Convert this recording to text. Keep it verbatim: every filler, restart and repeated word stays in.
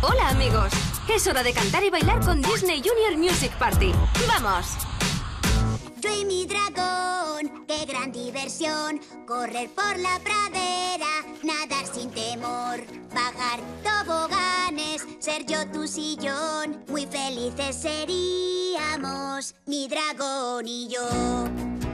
Hola, amigos. Es hora de cantar y bailar con Disney Junior Music Party. ¡Vamos! Yo y mi dragón, qué gran diversión. Correr por la pradera, nadar sin temor. Bajar toboganes, ser yo tu sillón. Muy felices seríamos, mi dragón y yo.